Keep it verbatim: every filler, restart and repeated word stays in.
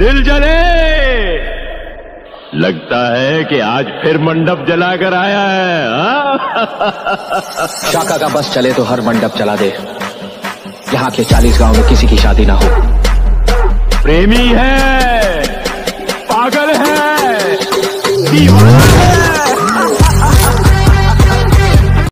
दिल जले। लगता है कि आज फिर मंडप जलाकर आया है। शाका का बस चले तो हर मंडप जला दे। यहाँ के चालीस गांव में किसी की शादी ना हो। प्रेमी है, पागल है, दीवाना